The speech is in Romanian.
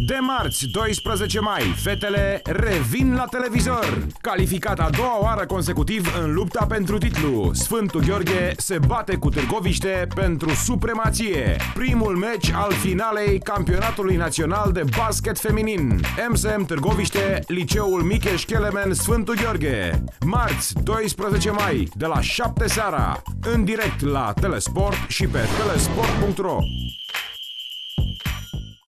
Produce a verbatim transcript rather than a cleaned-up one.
De marți, doisprezece mai, fetele revin la televizor. Calificat a doua oară consecutiv în lupta pentru titlu, Sfântul Gheorghe se bate cu Târgoviște pentru supremație. Primul meci al finalei campionatului național de basket feminin. M S M Târgoviște, Liceul Micheș Chelemen Sfântul Gheorghe. Marți, doisprezece mai, de la șapte seara, în direct la Telesport și pe telesport punct ro.